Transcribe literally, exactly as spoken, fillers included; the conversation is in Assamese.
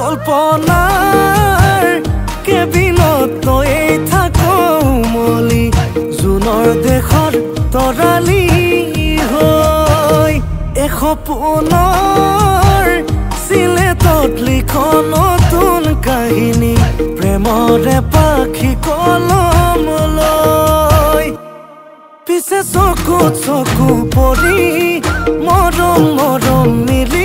কল্পনাৰ কেবিনত তই থাকো মলি জুনৰ দেশৰ তৰালি হৈ এসপোনৰ চিলেটত লিখো নতুন কাহিনী প্ৰেমৰে পাখি কলম লৈ পিছে চকু চকু পৰি মৰম মৰম মিলি